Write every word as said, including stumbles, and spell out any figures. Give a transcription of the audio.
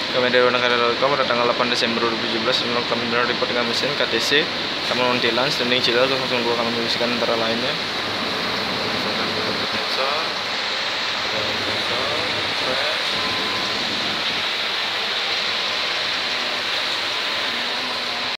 Kami dari Wanakara titik com pada tanggal delapan Desember dua ribu tujuh belas melakukan report dengan mesin K T C Kampung Tilan, Standing Cila, dua nol dua kami mengisikan antara lainnya.